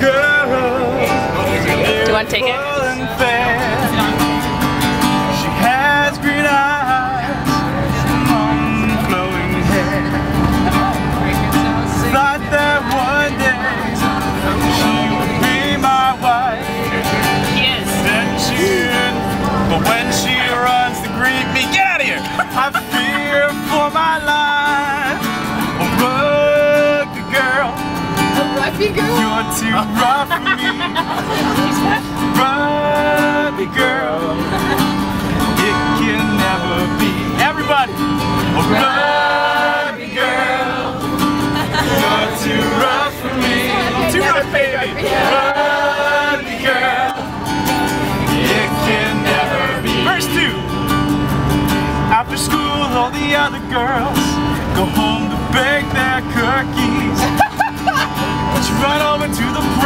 girl. Do you want to take it? She has green eyes, long flowing hair. Thought that one day she would be my wife. Yes. Then she would, but when she runs to greet me, get out of here! I fear for my life. A rugby girl. A rugby girl? You're too rough for me. Rugby girl. It can never be. Everybody. A rugby girl. You're too rough for me. Too rough, baby. Rugby girl. It can never be. Verse 2. After school, all the other girls go home to bake their cookies. Let's run over to the pool.